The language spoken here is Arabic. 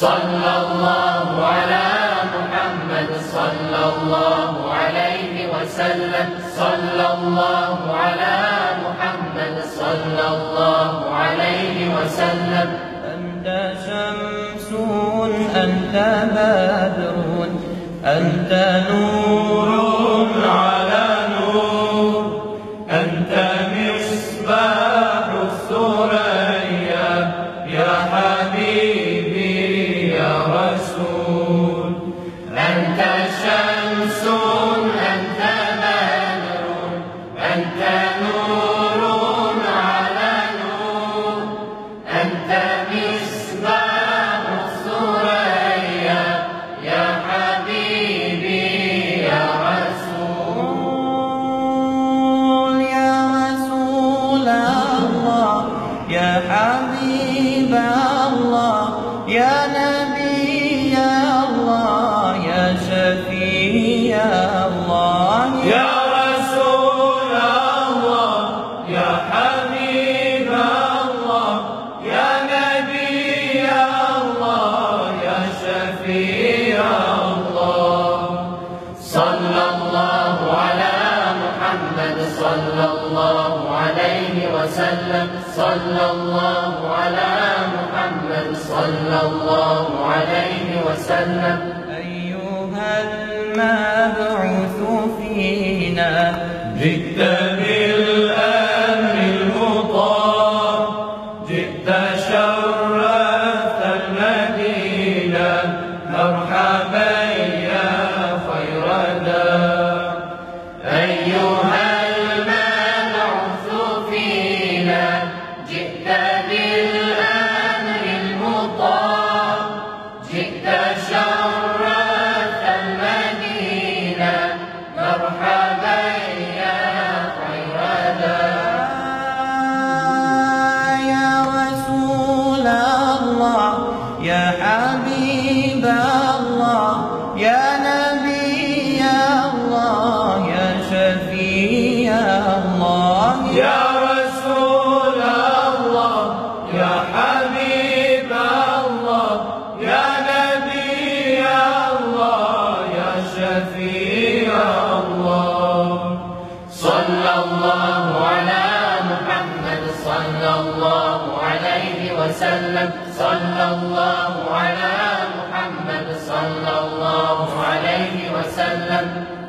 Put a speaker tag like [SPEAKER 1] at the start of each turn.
[SPEAKER 1] صلى الله على محمد صلى الله عليه وسلم. صلى الله على محمد صلى الله عليه وسلم.
[SPEAKER 2] أنت شمس أنت بدر أنت نور على نور أنت مصباح الثريا يا حبيبي يا رسول.
[SPEAKER 1] أنت شمس أنت بدر أنت نور على نور أنت مصباح الثريا يا حبيبي يا رسول.
[SPEAKER 2] يا رسول الله يا حبيب الله يا نبي الله يا شفيع الله.
[SPEAKER 1] يا رسول الله يا حبيب الله يا نبي الله يا شفيع الله. صلى الله على محمد صلى الله عليه وسلم. صلى الله على محمد صلى الله عليه وسلم.
[SPEAKER 2] أيها المبعوث فينا
[SPEAKER 1] جئت بالأمر المطاع جئت شرفت المدينة مرحبا يا خير دار. أيها المبعوث فينا جئت بالأمر المطاع جئت شرفت المدينة مرحبا يا خير دار.
[SPEAKER 2] يا رسول الله يا حبيب الله يا نبي الله يا شفيع الله.
[SPEAKER 1] يا رسول الله يا حبيب الله يا نبي الله يا شفيع الله. صلى الله على محمد صلى الله عليه وسلم. صلى الله على محمد صلى الله عليه وسلم.